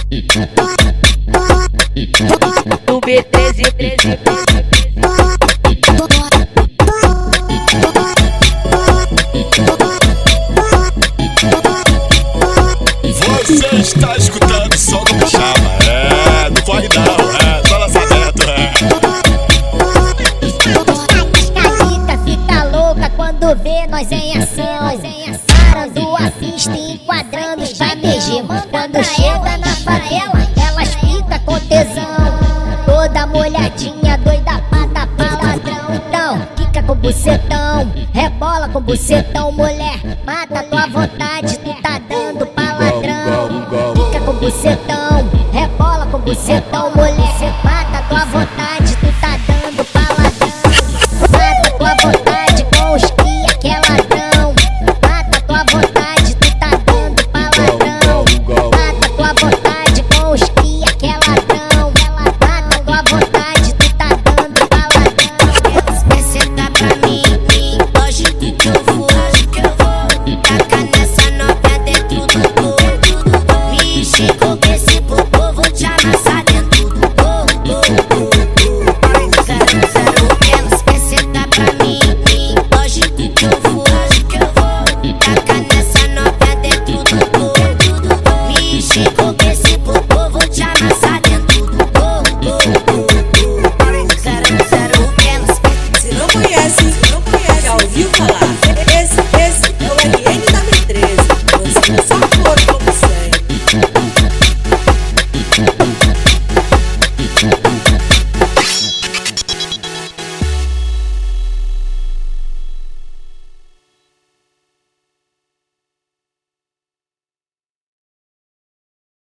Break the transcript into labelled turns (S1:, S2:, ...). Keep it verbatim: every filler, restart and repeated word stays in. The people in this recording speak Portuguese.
S1: Do B treze, treze.
S2: Você está escutando o som do Pijama. É, não corre não, é, só lançamento, é.
S3: Casita fica louca quando vê nós em ação. Parando a pista e enquadrando os camejos. Quando chega na favela, elas ficam com tesão. Toda molhadinha, doida pra tapar ladrão. Então, fica com bucetão, rebola com bucetão, mulher. Mata tua vontade, tu tá dando pra ladrão. Fica com bucetão, rebola com bucetão, mulher. Mata tua vontade.